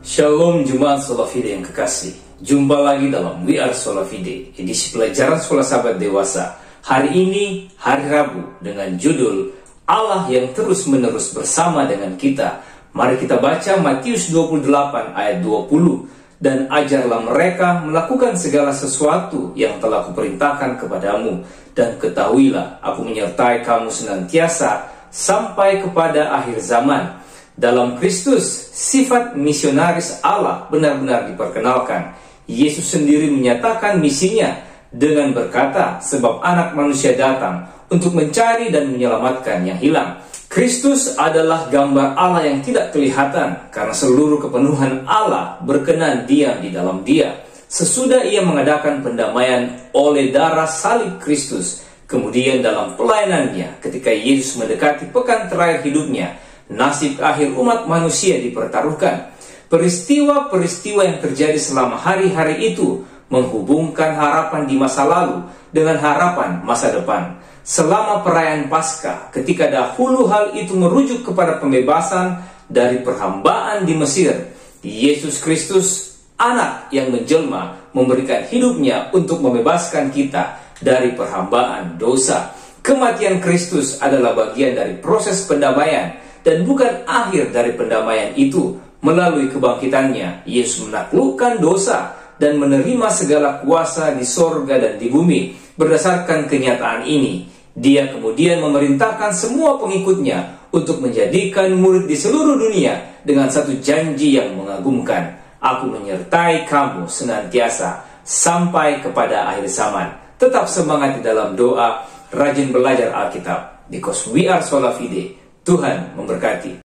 Shalom Jemaat Sola Fide yang kekasih. Jumpa lagi dalam We Are Sola Fide, edisi pelajaran sekolah sahabat dewasa. Hari ini, hari Rabu, dengan judul Allah yang terus-menerus bersama dengan kita. Mari kita baca Matius 28 ayat 20. Dan ajarlah mereka melakukan segala sesuatu yang telah kuperintahkan kepadamu. Dan ketahuilah, aku menyertai kamu senantiasa sampai kepada akhir zaman. Dalam Kristus, sifat misionaris Allah benar-benar diperkenalkan. Yesus sendiri menyatakan misinya dengan berkata, sebab anak manusia datang untuk mencari dan menyelamatkan yang hilang. Kristus adalah gambar Allah yang tidak kelihatan, karena seluruh kepenuhan Allah berkenan diam di dalam Dia. Sesudah Ia mengadakan pendamaian oleh darah salib Kristus, kemudian dalam pelayanannya ketika Yesus mendekati pekan terakhir hidupnya, nasib akhir umat manusia dipertaruhkan. Peristiwa-peristiwa yang terjadi selama hari-hari itu menghubungkan harapan di masa lalu dengan harapan masa depan. Selama perayaan Paskah, ketika dahulu hal itu merujuk kepada pembebasan dari perhambaan di Mesir, Yesus Kristus, anak yang menjelma, memberikan hidupnya untuk membebaskan kita dari perhambaan dosa. Kematian Kristus adalah bagian dari proses pendamaian, dan bukan akhir dari pendamaian itu. Melalui kebangkitannya, Yesus menaklukkan dosa dan menerima segala kuasa di sorga dan di bumi. Berdasarkan kenyataan ini, Dia kemudian memerintahkan semua pengikutnya untuk menjadikan murid di seluruh dunia dengan satu janji yang mengagumkan. Aku menyertai kamu senantiasa sampai kepada akhir zaman. Tetap semangat di dalam doa, rajin belajar Alkitab. Because we are Sola Fide. Tuhan memberkati.